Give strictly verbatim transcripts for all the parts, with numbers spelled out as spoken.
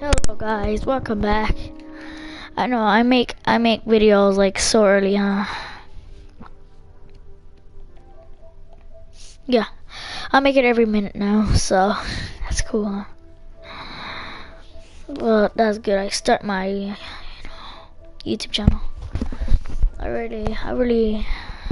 Hello guys, welcome back. I know I make I make videos like so early, huh? Yeah, I make it every minute now, so that's cool, huh? Well, that's good. I start my you know, YouTube channel. I really, I really,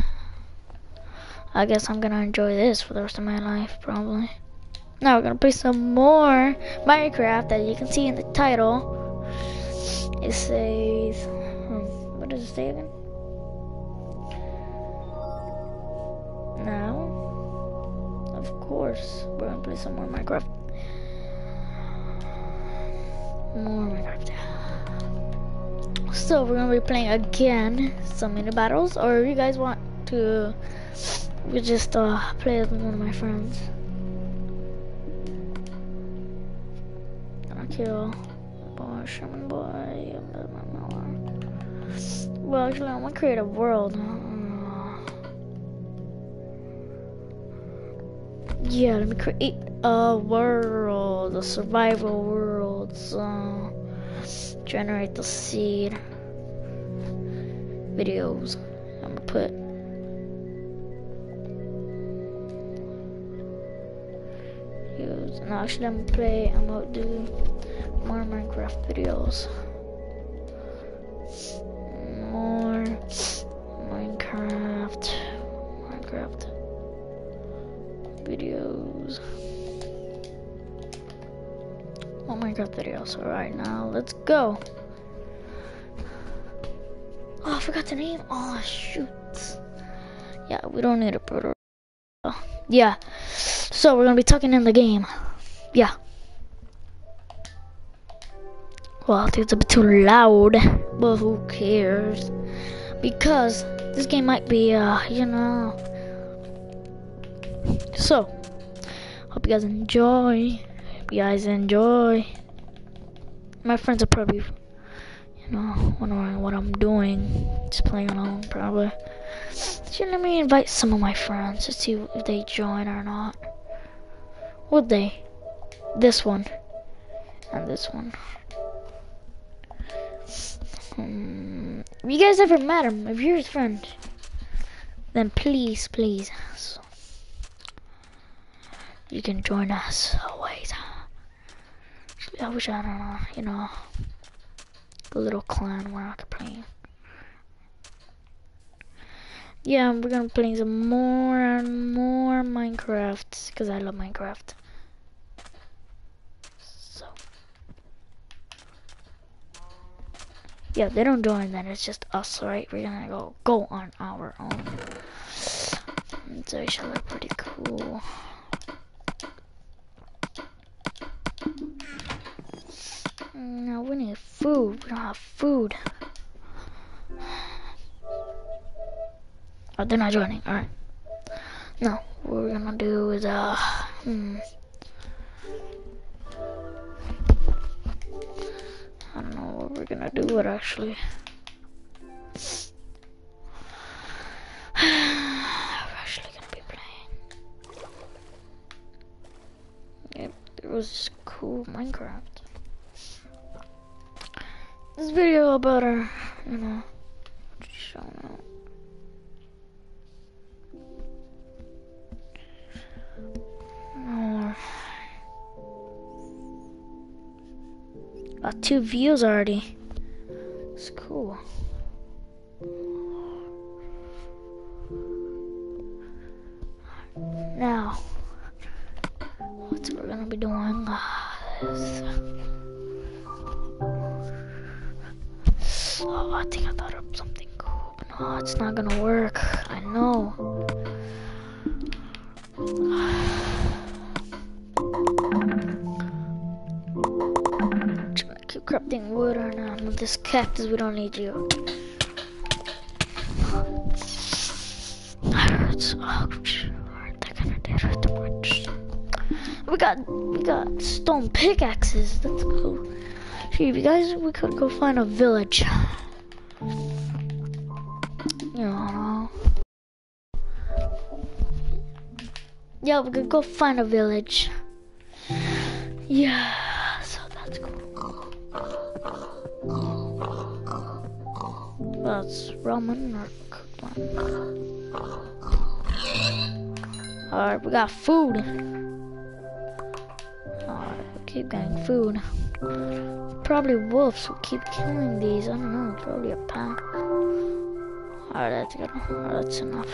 I guess I'm gonna enjoy this for the rest of my life, probably. Now we're gonna play some more Minecraft, as you can see in the title. It says, hmm, what does it say again? Now, of course, we're gonna play some more Minecraft. More Minecraft. So we're gonna be playing again some mini battles, or if you guys want to, we just uh, play with one of my friends. Gonna kill boy, Sherman boy. Well, actually, I'm gonna create a world. Yeah, let me create a world, a survival world. So, generate the seed videos. I'm gonna put use. No, actually, I'm gonna play. I'm gonna do more Minecraft videos. More Minecraft, Minecraft videos. More Minecraft videos. All right, now let's go. Oh, I forgot the name. Oh shoot. Yeah, we don't need a proto. Yeah. So we're gonna be talking in the game. Yeah. Well, it's a bit too loud, but who cares? Because this game might be, uh, you know. So, hope you guys enjoy. Hope you guys enjoy. My friends are probably, you know, wondering what I'm doing. Just playing alone, probably. So let me invite some of my friends to see if they join or not. Would they? This one. And this one. Um, if you guys ever met him, if you're his friend, then please, please, so you can join us always. I wish I don't know, you know, a little clan where I could play. Yeah, we're gonna play some more and more Minecraft because I love Minecraft. So, yeah, they don't join, then it's just us, right? We're gonna go go on our own. So it should look pretty cool. No, we need food. We don't have food. Oh, they're not joining. Alright. No, what we're gonna do is, uh, hmm. I don't know what we're gonna do it actually. We're actually gonna be playing. Yep, there was this cool Minecraft. This video about our, you know, showing out. More. Got two views already. It's cool. Now, what we're gonna be doing is, oh, I think I thought of something cool, but no, it's not gonna work. I know. Just gonna keep crafting wood or not. With this cactus, we don't need you. It's, oh, they're gonna do it. We got we got stone pickaxes. That's cool. See, if you guys, we could go find a village. You know. Yeah, we could go find a village. Yeah, so that Let's go. That's ramen or cooked one. Alright, we got food. Alright, we keep getting food. Probably wolves who keep killing these. I don't know, probably a pack. Alright, that's good. Alright, that's enough.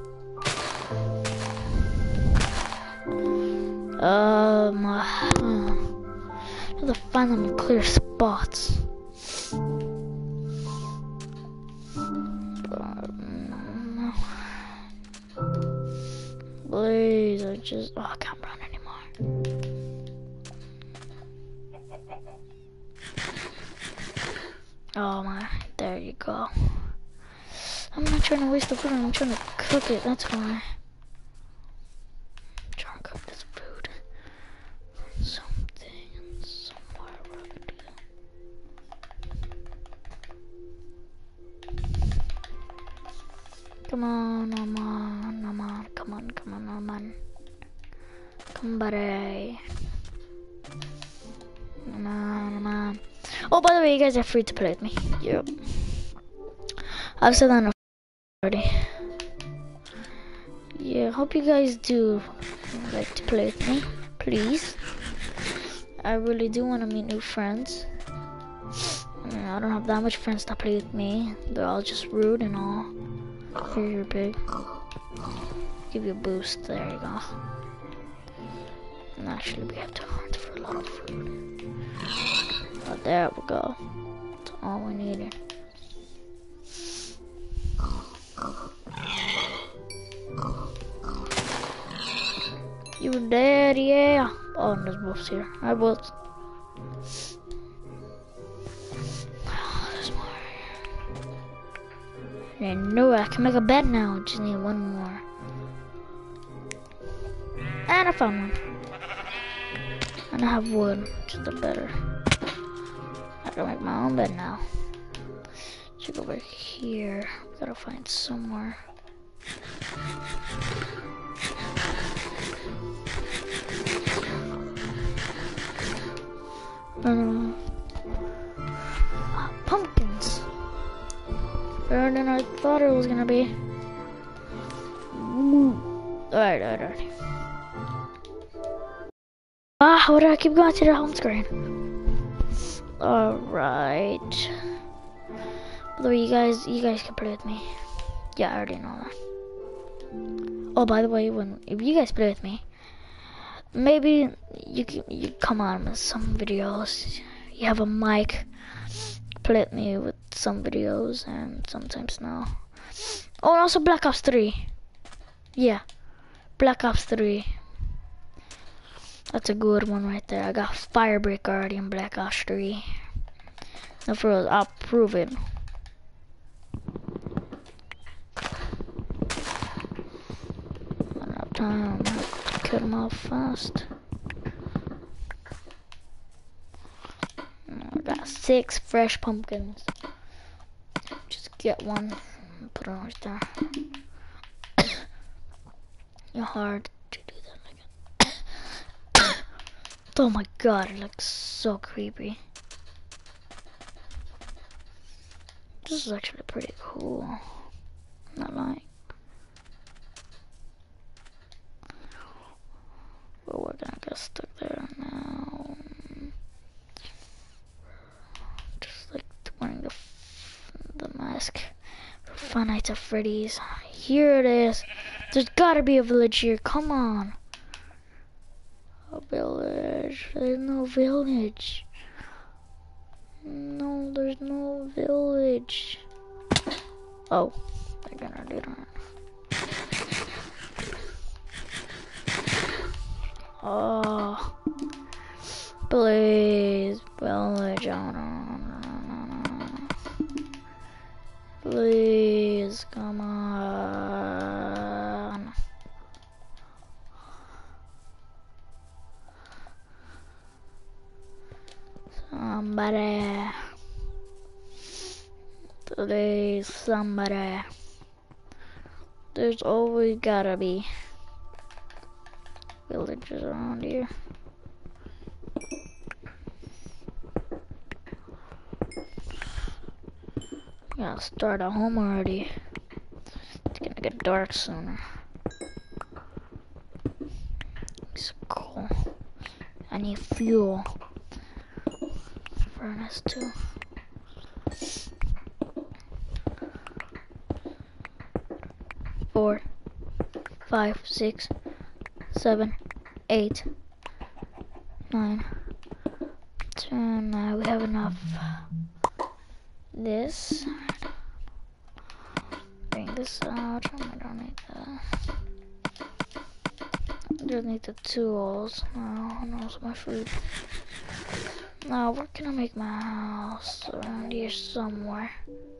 Um, uh, have to find them in clear spots. Um, please, I just, oh, I can't run anymore. Oh my, there you go. I'm not trying to waste the food, I'm trying to cook it, that's why. I'm trying to cook this food. Something, somewhere where I could do that. Come on, come on, come on, come on, come on, come on. Come buddy. Come on, come on. Oh, by the way, you guys are free to play with me. Yep. I've said that already. Yeah, hope you guys do like to play with me, please. I really do want to meet new friends. I mean, I don't have that much friends that play with me. They're all just rude and all. Here, you're big. Give you a boost. There you go. And actually, we have to hunt for a lot of food. Oh, there we go. That's all we needed. You dead, yeah. Oh, and there's wolves here. Hi, wolves. Oh, there's more here. I know I can make a bed now. Just need one more. And I found one. And I have wood, which is the better. I can make my own bed now. Should go over here. Gotta find somewhere. Um, ah, pumpkins. Better than I thought it was gonna be. Alright, alright, alright. Ah, why do I keep going to the home screen? Alright. By the way, you guys, you guys can play with me. Yeah, I already know that. Oh, by the way, when if you guys play with me, maybe you can you come on with some videos. You have a mic. Play with me with some videos and sometimes no. Oh, and also Black Ops three. Yeah, Black Ops three. That's a good one right there. I got Firebreak already in Black Ops three. No, for real, I'll prove it. Run out of time. Kill them all fast. I got six fresh pumpkins. Just get one and put it right there. You're hard to do that again. Oh my god, it looks so creepy. This is actually pretty cool. Not lying. But we're gonna get stuck there now. Just like wearing the the mask for Five Nights at Freddy's. Here it is. There's gotta be a village here. Come on. A village. There's no village. No, there's no village. Oh, they're gonna do that. Oh, please, village. Oh, no, no, no, no, no. Please, come on. Somebody. Please, somebody. There's always gotta be villages around here. Gotta start at home already. It's gonna get dark sooner. It's cool. I need fuel. Furnace too. Four, five, six, seven, eight, nine, ten. Now we have enough. This. Bring this out. I don't need that. I just need the tools. Now, knows my food. Now, where can I make my house? Around here somewhere.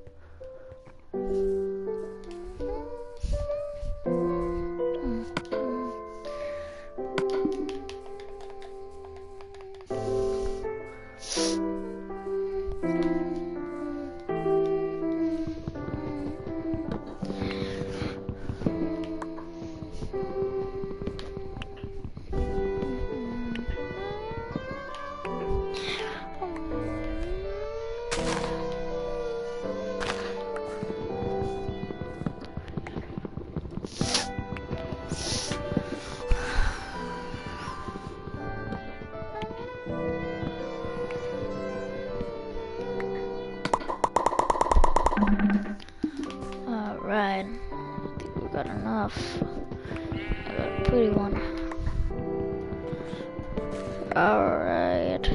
Alright, I think we got enough. I got a pretty one. Alright.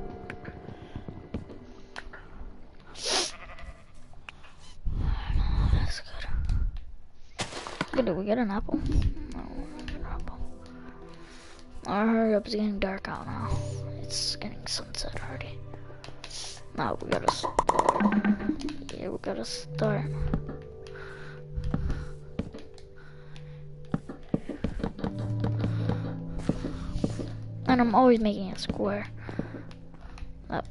That's good. Good, did we get an apple? No, we didn't get an apple. Alright, hurry up, it's getting dark out now. It's getting sunset already. Now we gotta start. Yeah, we gotta start. And I'm always making it square. Up.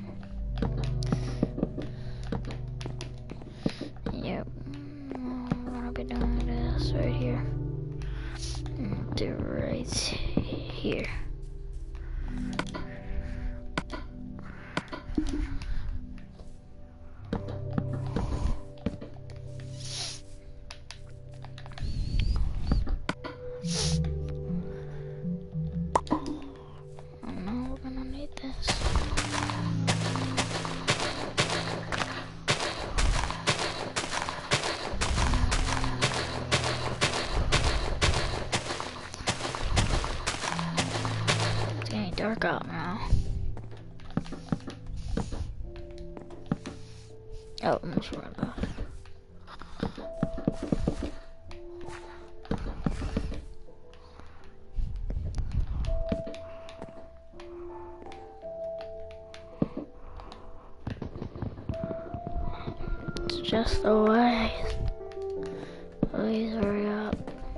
Yep. I'm gonna be doing this right here. And do right here. Dark out now. Oh, I'm not sure about it. It's just the way. Please hurry up.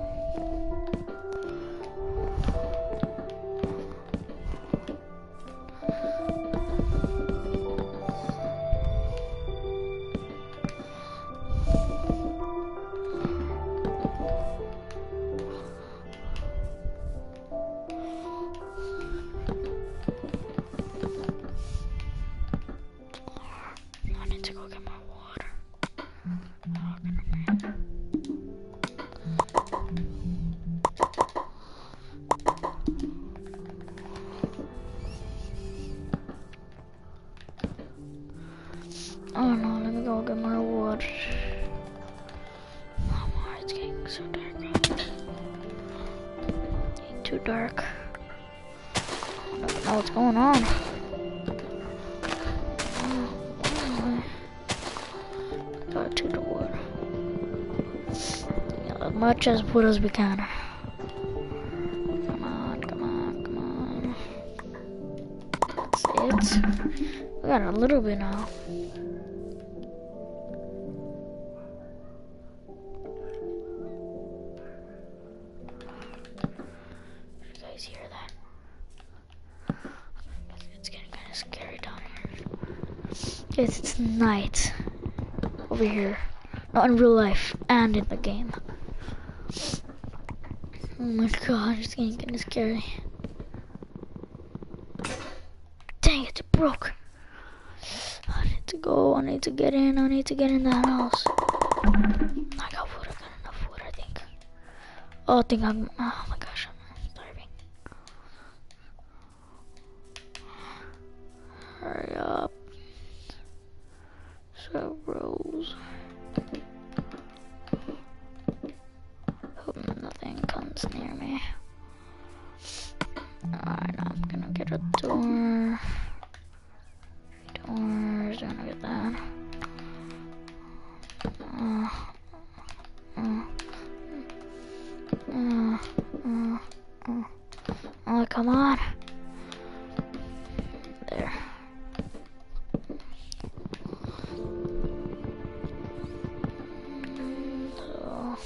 Oh no, let me go get more wood. No more, it's getting so dark. It's too dark. I don't know what's going on. Oh, got to the wood. Yeah, as much as wood as we can. Come on, come on, come on. That's it. We got a little bit now. Hear that? It's getting kind of scary down here. Yes, it's night over here. Not in real life and in the game. Oh my god, it's getting kind of scary. Dang it, it broke. How did to go. I need to get in. I need to get in the house. I got food. I got enough food, I think. Oh, I think I'm. Oh my gosh, I'm starving. Hurry up. So rolls. Hope nothing comes near me. Alright, now I'm gonna get a door. Doors, gonna get that. Uh, uh, uh, uh, uh. Oh, come on. There. So.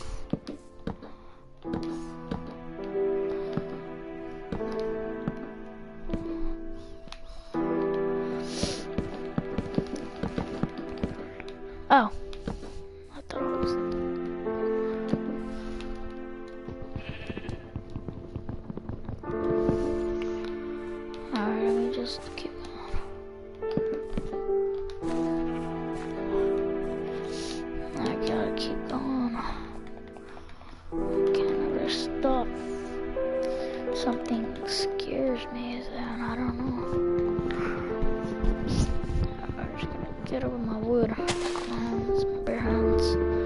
Oh. I thought it was. Alright, let me just keep going. I gotta keep going. I can't ever stop. Something scares me, and I don't know. I'm just gonna get over my wood. My hands, my bare hands.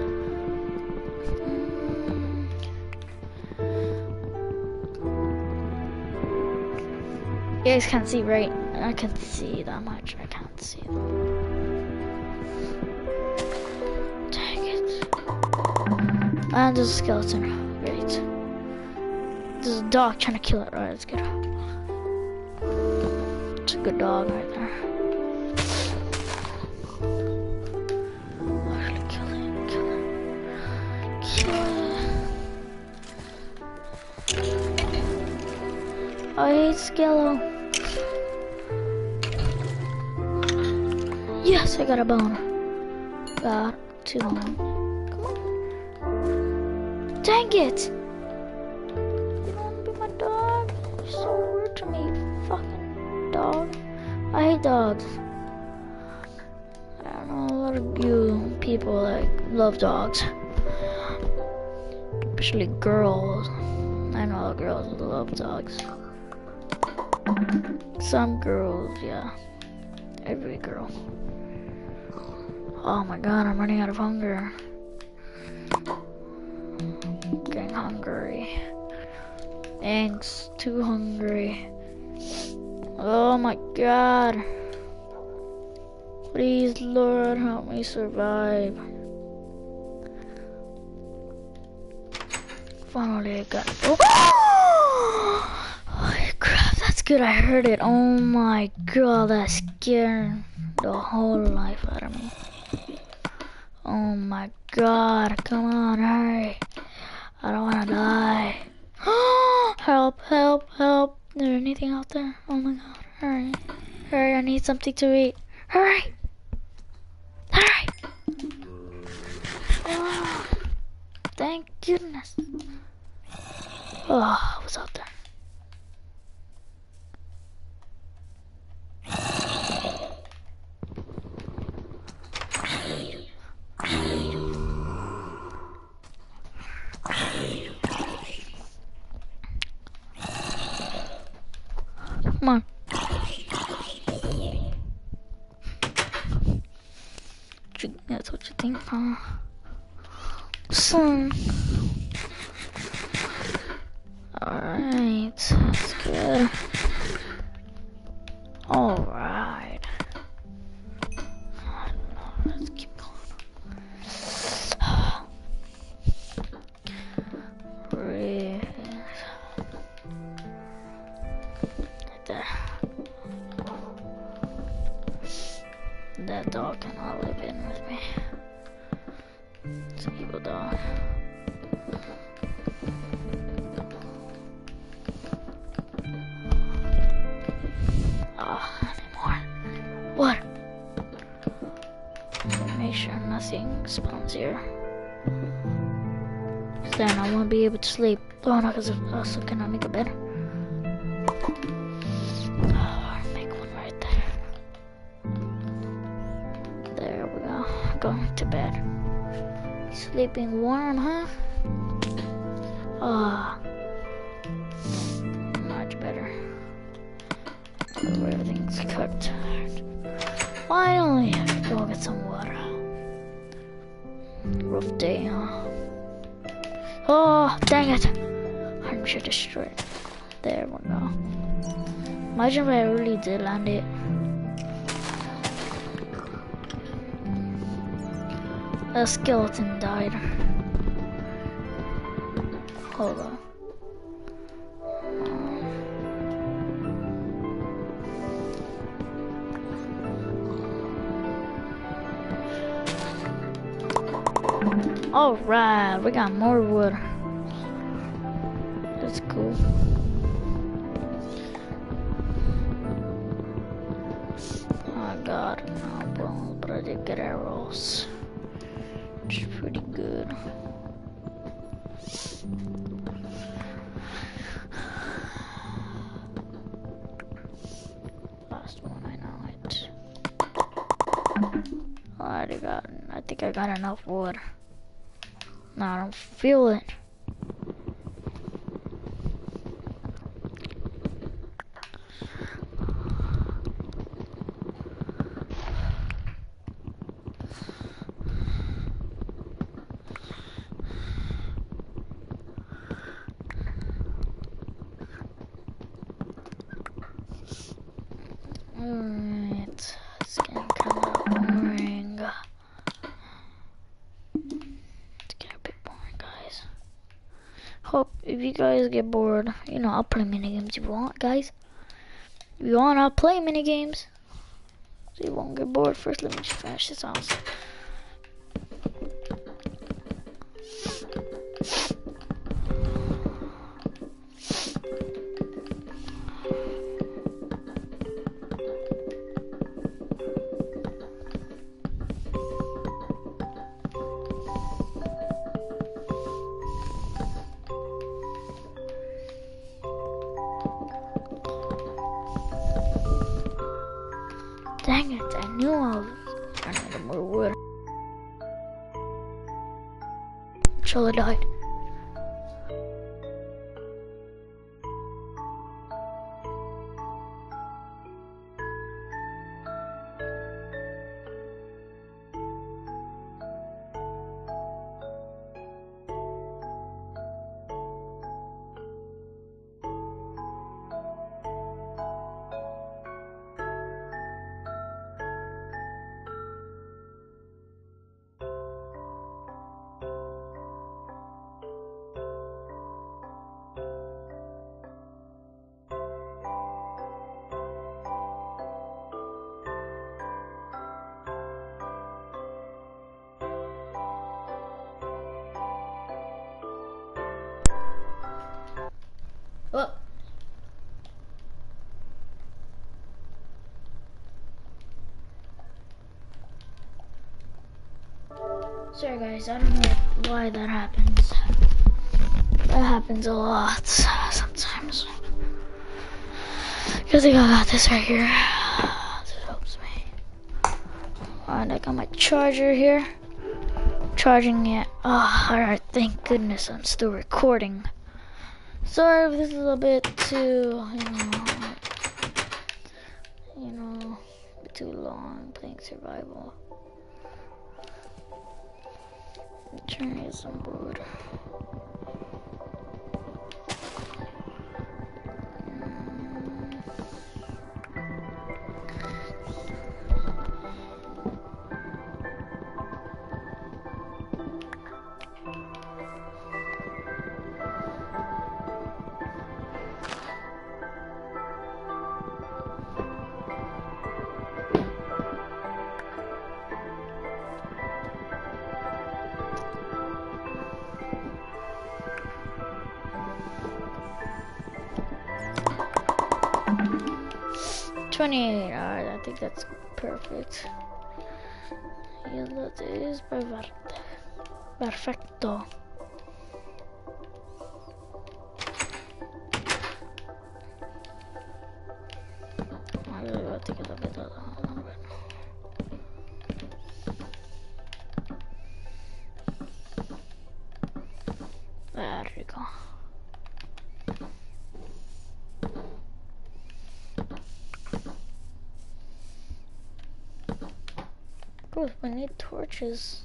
You guys can't see, right? I can't see that much. I can't see. Dang it. And there's a skeleton. Great. There's a dog trying to kill it. Right, let's get it. It's a good dog right there. Actually, kill it. Kill it. Kill it. I hate Skello. Yes, I got a bone. Got two. Come on. Dang it! You don't want to be my dog? You're so rude to me, you fucking dog. I hate dogs. I don't know a lot of you people that love dogs. Especially girls. I know girls love dogs. Some girls, yeah. Every girl. Oh my god, I'm running out of hunger. Getting hungry. Thanks, too hungry. Oh my god. Please, Lord, help me survive. Finally, I got it. Oh! Holy crap, that's good. I heard it. Oh my god, that scared the whole life out of me. Oh my god, come on, hurry. I don't wanna die. Help, help, help. Is there anything out there? Oh my god, hurry. Hurry, I need something to eat. Hurry! Hurry! Oh, thank goodness. Oh, what's out there? Come on. That's what you think, huh? Son. Alright, that's good. Alright. Let's keep going. Breathe. Right there. That dog cannot live in with me. It's an evil dog. Ah, anymore. What? Make sure nothing spawns here. Then I won't be able to sleep. Oh no, because I also cannot make a bed. Oh, I'll make one right there. going to bed. Sleeping warm, huh? Ah, much better. Everything's cooked. Finally, go get some water. Rough day, huh? Oh, dang it! I should destroy it. There we go. Imagine if I really did land it. A skeleton died. Hold on. Alright, we got more wood. That's cool. Oh god, no bones, but I did get arrows. Which is pretty good. Last one, I know it. I already got, I think I got enough wood. No, I don't feel it. Alright, it's getting kind of boring. It's getting a bit boring, guys. Hope if you guys get bored, you know, I'll play minigames if you want, guys. If you want, I'll play minigames. So you won't get bored. First, let me just finish this house. Dang it, I knew I was running out of more wood. Until I died. Oh. Sorry guys, I don't know why that happens. That happens a lot sometimes. Because I got this right here. This helps me. Alright, I got my charger here. Charging it. Oh, alright, thank goodness I'm still recording. Sorry if this is a bit too, you know, you know, a bit too long playing survival. I'm trying to get some wood. twenty-eight, alright, I think that's perfect. Yeah, that is perfect. Perfecto. I really got to get a bit of that. Cool, we need torches.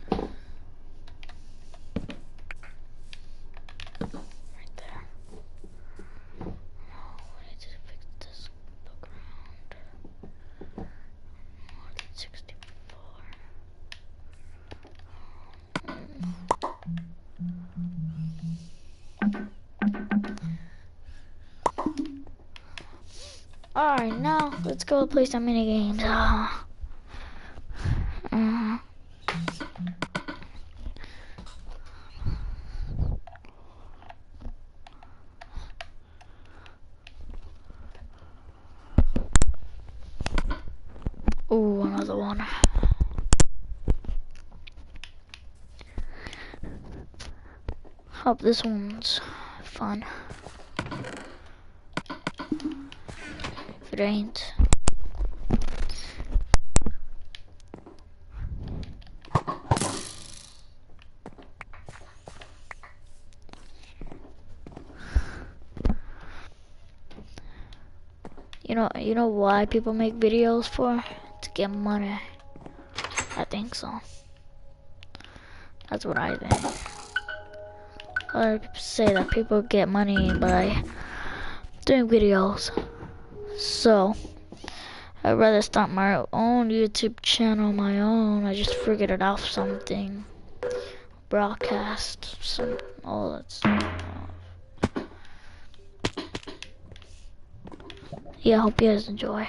Right there. No, we need to fix this background. sixty-four. Alright, now let's go play some mini games. Uh, uh, Ooh, another one. Hope this one's fun. If it ain't. You know, you know why people make videos for? To get money. I think so. That's what I think. Other people say that people get money by doing videos. So, I'd rather start my own YouTube channel, my own. I just figured it out something. Broadcast, some, all that stuff. Yeah, I hope you guys enjoy.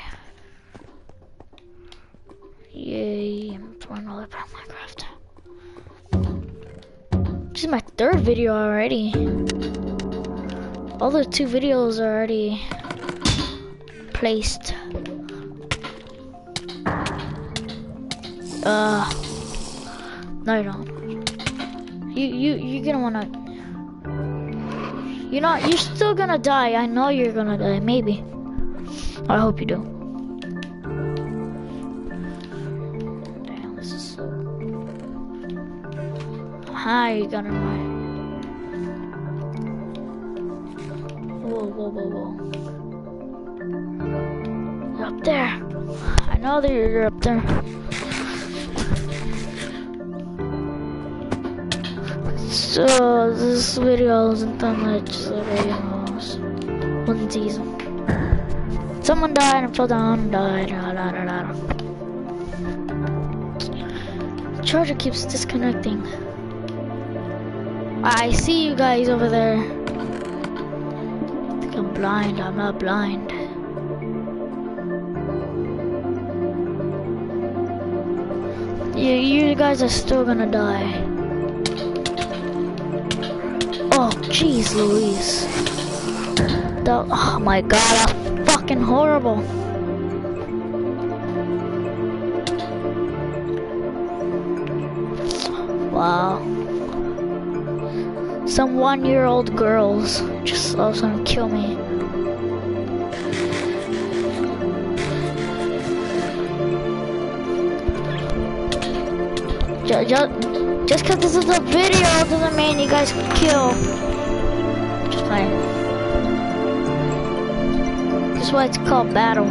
Yay, I'm throwing all that about Minecraft. This is my third video already. All the two videos are already placed. Uh, no you don't. You, you, you're gonna wanna, you're not, you're still gonna die. I know you're gonna die, maybe. I hope you do. Damn, this is so... Hi, you got in my... Whoa, whoa, whoa, whoa. You're up there. I know that you're up there. So, this video isn't that much, like, you know, one season. Someone died and fell down and died. Da, da, da, da. The charger keeps disconnecting. I see you guys over there. I think I'm blind. I'm not blind. You, you guys are still gonna die. Oh, jeez, Louise. That, oh my god, that's fucking horrible. Wow. Some one-year-old girls just also gonna kill me. Just, just, just cause this is a video doesn't mean you guys can kill. Just playing. That's why it's called battle.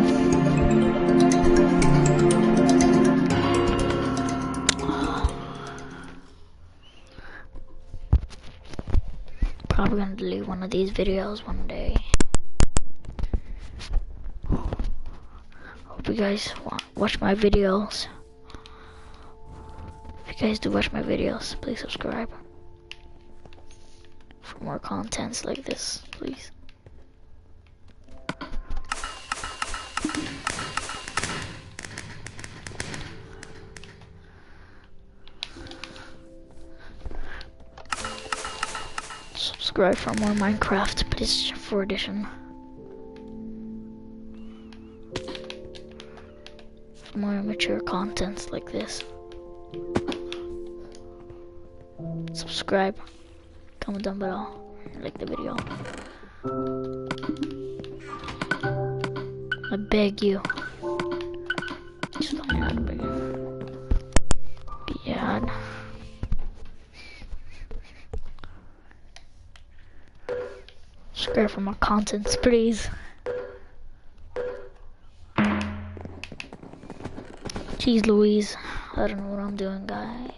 Probably gonna delete one of these videos one day. Hope you guys watch my videos. If you guys do watch my videos, please subscribe for more contents like this, please. Subscribe for more Minecraft, but it's for edition. For more mature contents like this. Subscribe, comment down below, like the video. I beg you. Just tell me how to beg you. Yeah. Subscribe for more contents, please. Jeez Louise. I don't know what I'm doing, guys.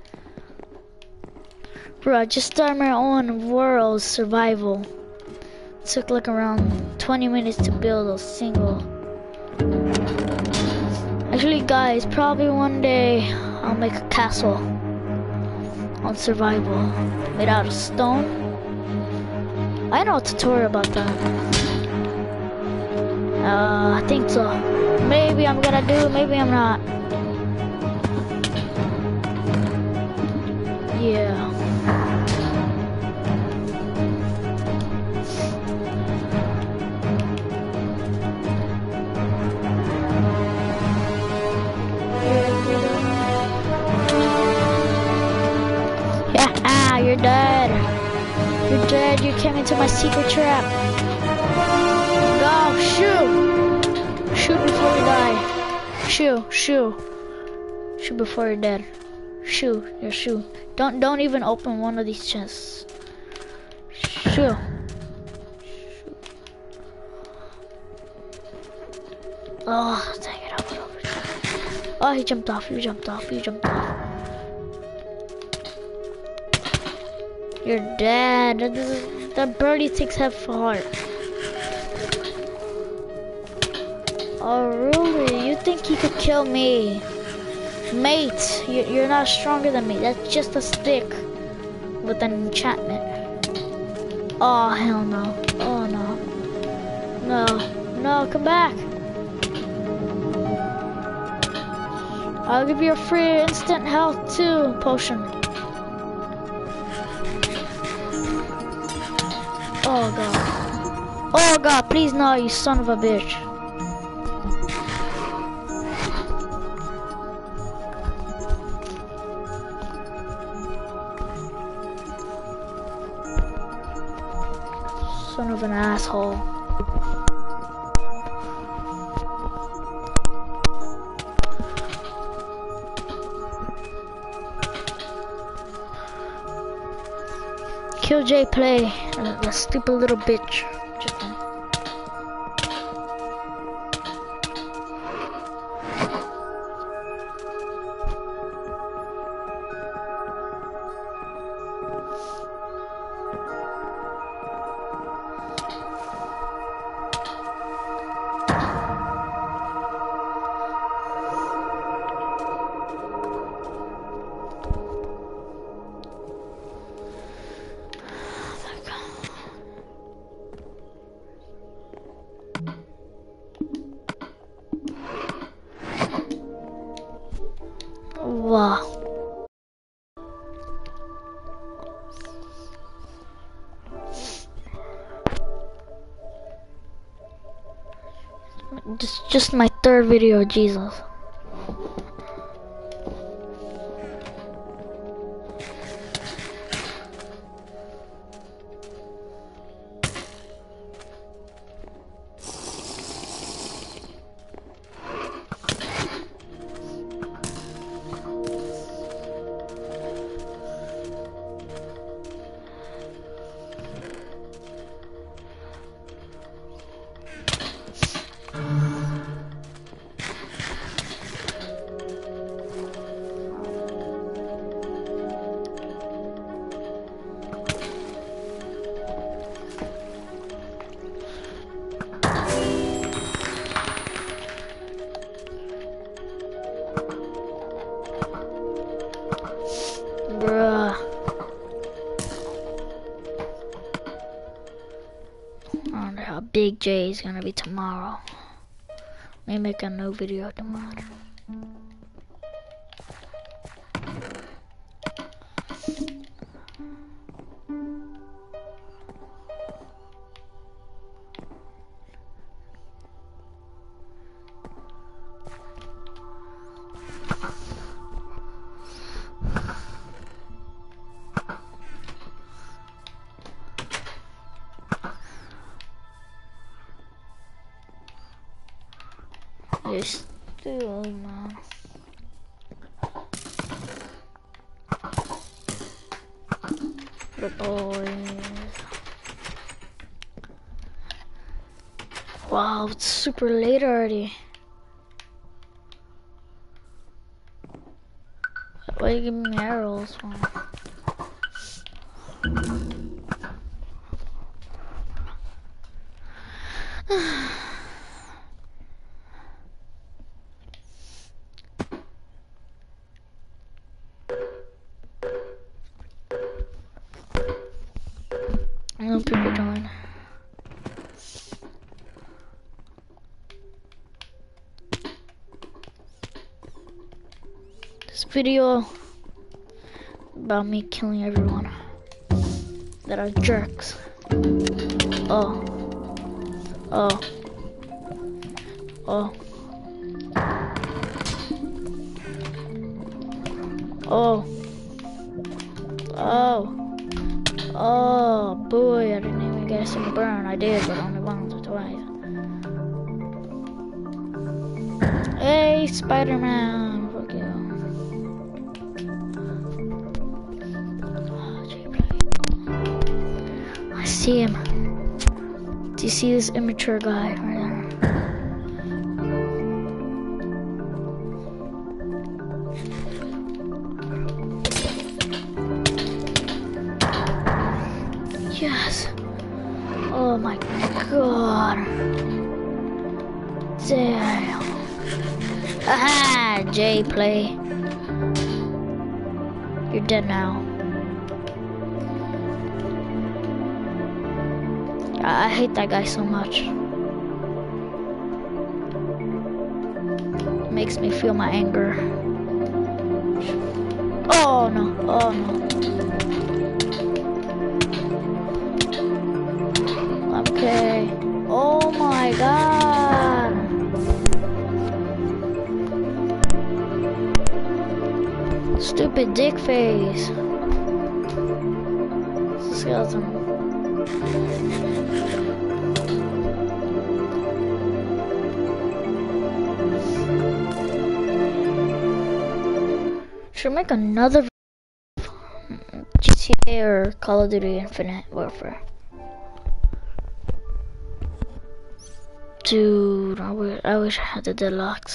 Bro, I just started my own world survival. It took like around twenty minutes to build a single. Actually, guys, probably one day I'll make a castle on survival made out of stone. I know a tutorial about that. Uh, I think so. Maybe I'm gonna do, maybe I'm not. Yeah. Yeah, you're dead. You're dead. You came into my secret trap. Go, shoot. Shoot before you die. Shoot, shoot. Shoot before you're dead. Shoot, your shoe. Don't don't even open one of these chests. Shoot. Oh, dang it, I'll put over. Oh, he jumped off, he jumped off, he jumped off. You're dead. That birdie takes half a heart. Oh, really? You think he could kill me? Mate, you're not stronger than me. That's just a stick with an enchantment. Oh, hell no. Oh, no. No. No, come back. I'll give you a free instant health too, potion. Oh, God. Oh, God, please no, you son of a bitch. Son of an asshole. Kill J Play, uh, a stupid little bitch. Wow. Just, just my third video, Jesus. Bruh. I wonder how big Jay is gonna be tomorrow. May make a new video tomorrow. You're still, man. The boys. Wow, it's super late already. Why are you giving me arrows for? No people join. This video about me killing everyone that are jerks. Oh. Oh. Oh. Oh. Oh. Oh boy, I didn't even get a single burn. I did, but only once or twice. Hey, Spider-Man. Fuck you. Oh, I see him. Do you see this immature guy right there? Yes. Oh my god. Damn. Aha! J play. You're dead now. I, I hate that guy so much. It makes me feel my anger. Oh no, oh no. Okay. Oh my god. Stupid dick face. Skeleton. Should make another G T A or Call of Duty Infinite Warfare. Dude, I wish, I wish I had the deluxe.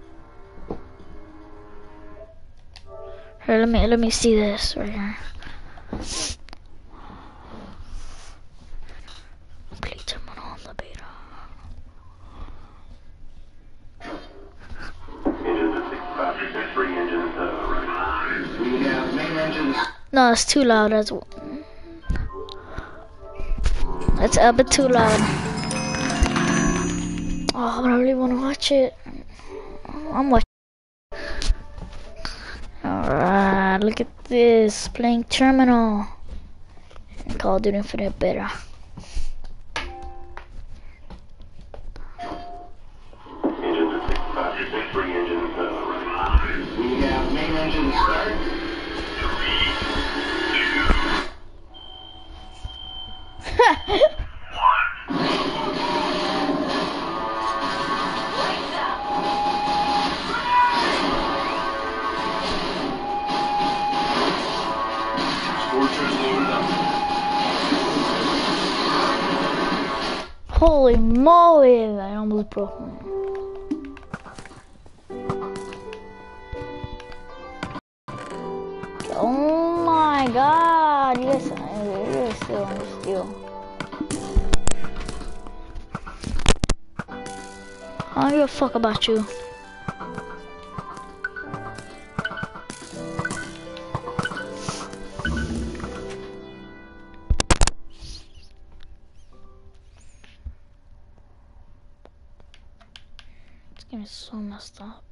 Here, let me let me see this right here. Play terminal on the beta. Engines at sixty-five percent free engines. Uh, we have main engines. No, it's too loud. That's that's a bit too loud. Oh, but I really want to watch it. I'm watching. Alright, look at this. Playing Terminal. Call of Duty Infinite Beta. Engines at sixty-five percent free engines. Uh, we have main engine start. Holy moly, I almost broke my. Oh my god, yes, you're still on steel. I don't give a fuck about you. This game is so messed up.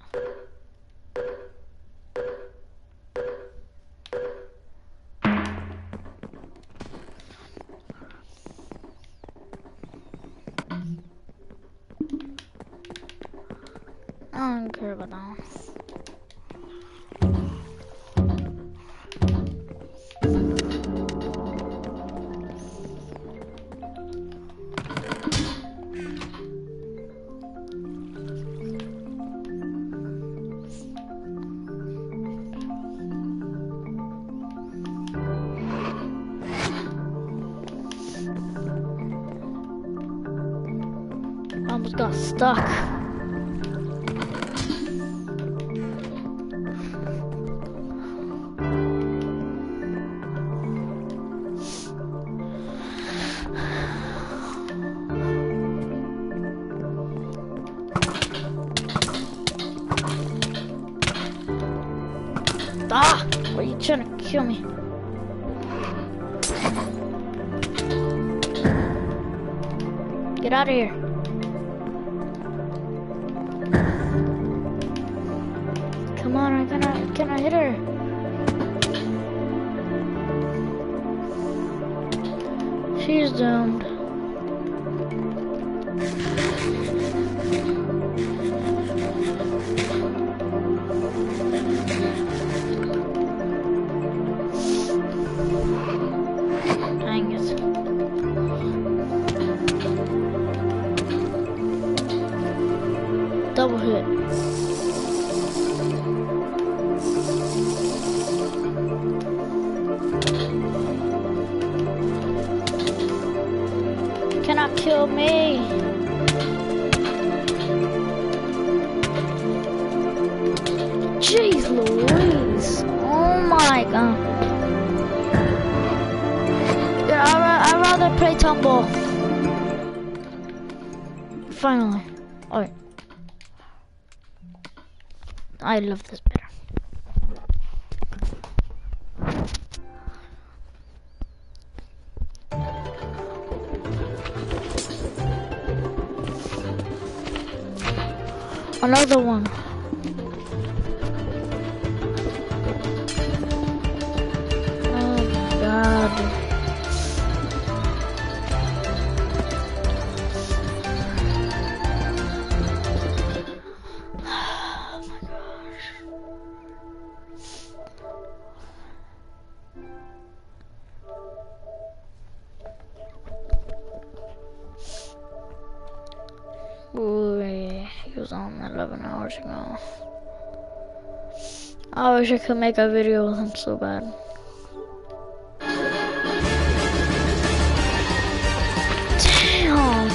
I don't care about that one. I almost got stuck. Ah! Why are you trying to kill me? Get out of here. Come on, I cannot, can I hit her? She's doomed. Dang it. Double hit. Cannot kill me. Jeez Louise. Oh my god. Yeah, I ra I'd rather play Tumble. Finally. Alright. I love this better. Another one. Oh my god. Oh my gosh. Boy, he was on eleven hours ago. I wish I could make a video with him so bad. Damn!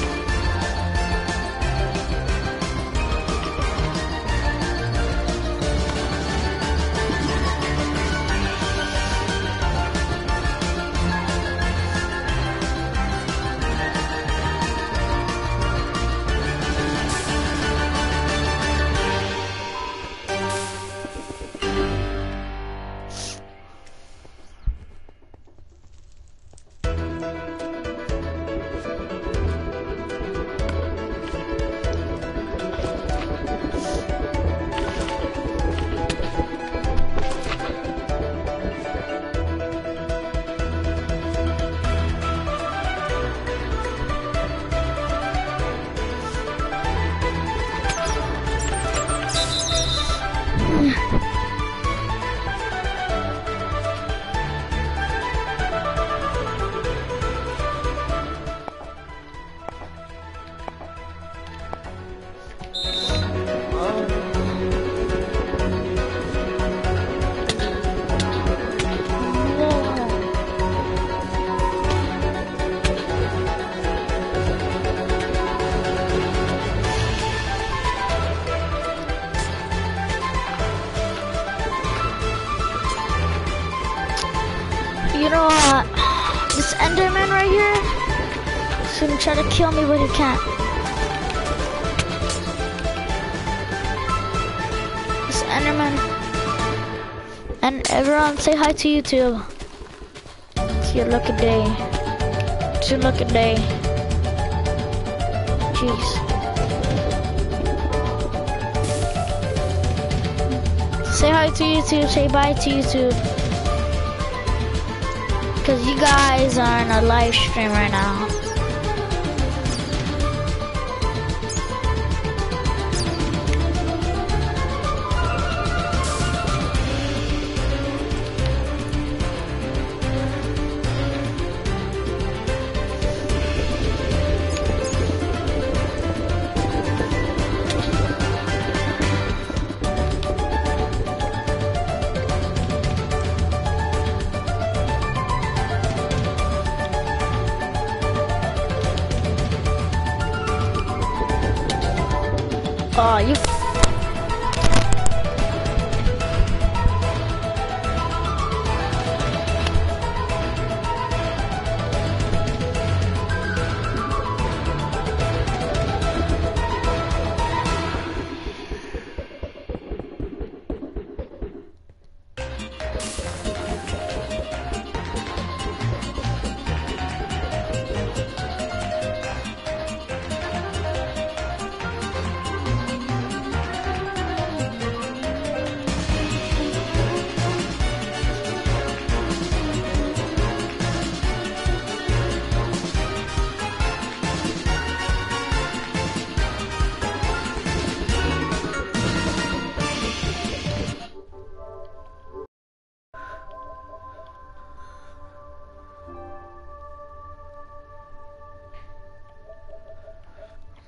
You know what? Uh, this Enderman right here is gonna try to kill me, but he can't. This Enderman. And everyone say hi to YouTube. It's your lucky day. It's your lucky day. Jeez. Say hi to YouTube, say bye to YouTube. Because you guys are in a live stream right now. Oh, you.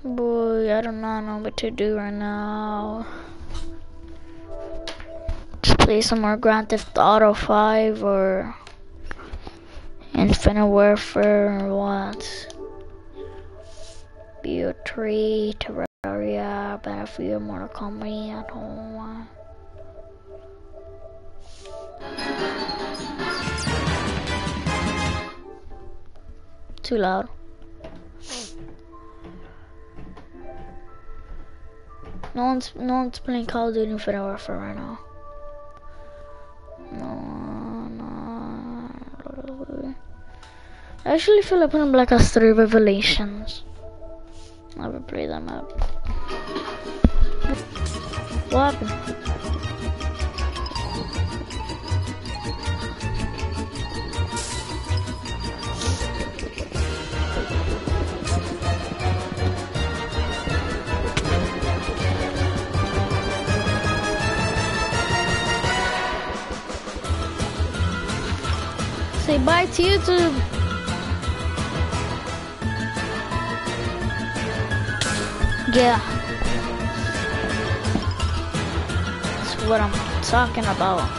Boy, I do not know what to do right now. Just play some more Grand Theft Auto five or Infinite Warfare or what? B O three, Terraria, Battlefield, Mortal Kombat at home. Too loud. No one's no one's playing Call of Duty Infinite Warfare right now. No, no. I actually feel like putting Black Ops three Revelations. Never play that map. What happened? Say bye to YouTube. Yeah. That's what I'm talking about.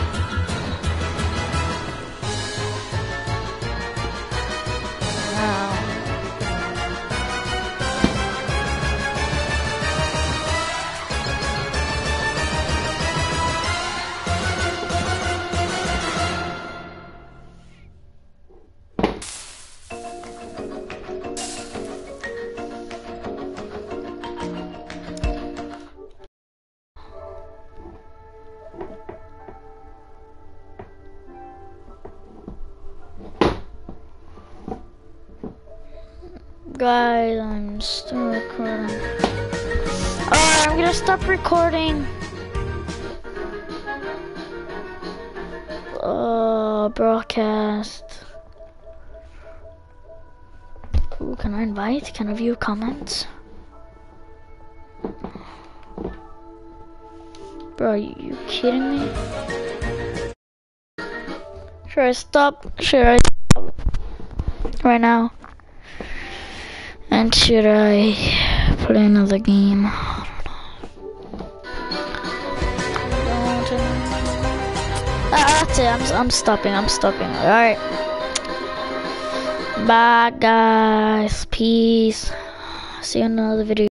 Wow. Guys, I'm still recording. Alright, I'm gonna stop recording. Uh, broadcast. Ooh, can I invite? Can I view comments? Bro, are you kidding me? Should I stop? Should I stop right now? And should I play another game? I don't know. Ah, that's it. I'm, I'm stopping. I'm stopping. Alright. Bye, guys. Peace. See you in another video.